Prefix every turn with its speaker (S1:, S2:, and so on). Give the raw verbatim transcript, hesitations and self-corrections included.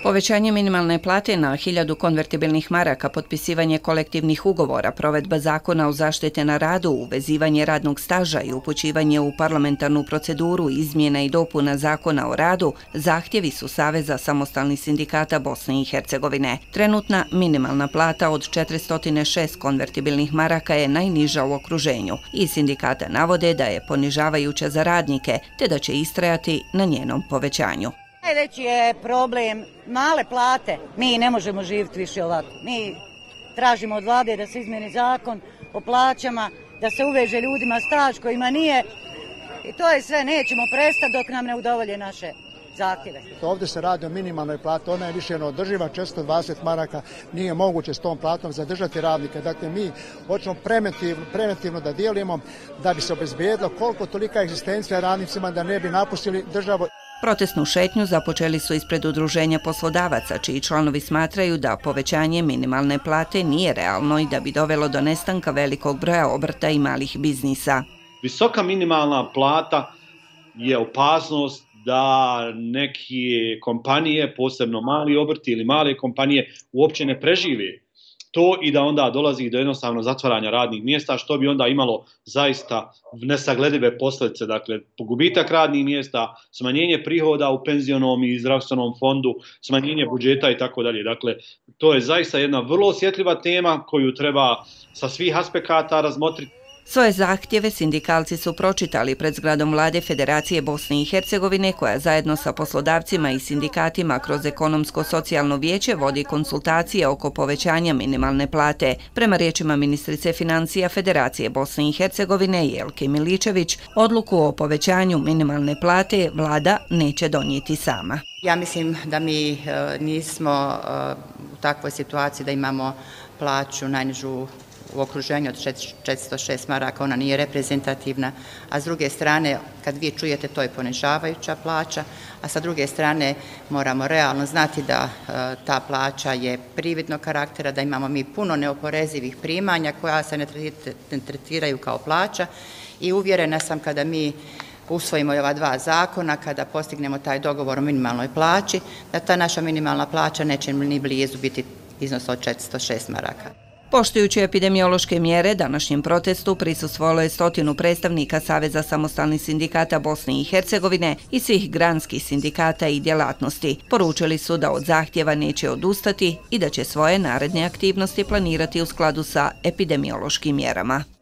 S1: Povećanje minimalne plate na hiljadu konvertibilnih maraka, potpisivanje kolektivnih ugovora, provedba zakona o zaštite na radu, uvezivanje radnog staža i upućivanje u parlamentarnu proceduru izmjena i dopuna zakona o radu zahtjevi su Saveza samostalnih sindikata Bosne i Hercegovine. Trenutna minimalna plata od četiristo šest konvertibilnih maraka je najniža u okruženju i sindikata navode da je ponižavajuća za radnike te da će istrajati na njenom povećanju.
S2: Najveći je problem male plate. Mi ne možemo živjeti više ovako. Mi tražimo od vlade da se izmeni zakon o plaćama, da se uveže ljudima staž kojima nije. I to je sve, nećemo prestati dok nam ne udovolje naše zahtjeve.
S3: Ovdje se radi o minimalnoj plati, ona je više neodrživa, četiristo dvadeset maraka, nije moguće s tom platom zadržati radnike. Dakle, mi hoćemo preventivno, preventivno da dijelimo da bi se obezbijedilo koliko tolika egzistencija radnicima da ne bi napustili državu.
S1: Protestnu šetnju započeli su ispred udruženja poslodavaca, čiji članovi smatraju da povećanje minimalne plate nije realno i da bi dovelo do nestanka velikog broja obrta i malih biznisa.
S4: Visoka minimalna plata je opasnost da neke kompanije, posebno mali obrti ili male kompanije, uopće ne prežive to i da onda dolazi do jednostavno zatvaranja radnih mjesta, što bi onda imalo zaista nesagledive posljedice, dakle gubitak radnih mjesta, smanjenje prihoda u penzionom i zdravstvenom fondu, smanjenje budžeta i tako dalje. Dakle, to je zaista jedna vrlo osjetljiva tema koju treba sa svih aspekata razmotriti.
S1: Svoje zahtjeve sindikalci su pročitali pred zgradom vlade Federacije Bosne i Hercegovine, koja zajedno sa poslodavcima i sindikatima kroz ekonomsko-socijalno vijeće vodi konsultacije oko povećanja minimalne plate. Prema riječima ministrice financija Federacije Bosne i Hercegovine Jelke Miličević, odluku o povećanju minimalne plate vlada neće donijeti sama.
S5: Ja mislim da mi nismo u takvoj situaciji da imamo plaću najnižu u okruženju od četiristo šest maraka, ona nije reprezentativna, a s druge strane, kad vi čujete, to je ponižavajuća plaća, a sa druge strane moramo realno znati da e, ta plaća je prividnog karaktera, da imamo mi puno neoporezivih primanja koja se ne tretiraju kao plaća i uvjerena sam kada mi usvojimo ova dva zakona, kada postignemo taj dogovor o minimalnoj plaći, da ta naša minimalna plaća neće ni blizu biti iznos od četiristo šest maraka.
S1: Poštujući epidemiološke mjere, današnjem protestu prisustvovalo je stotinu predstavnika Saveza samostalnih sindikata Bosne i Hercegovine i svih granskih sindikata i djelatnosti. Poručili su da od zahtjeva neće odustati i da će svoje naredne aktivnosti planirati u skladu sa epidemiološkim mjerama.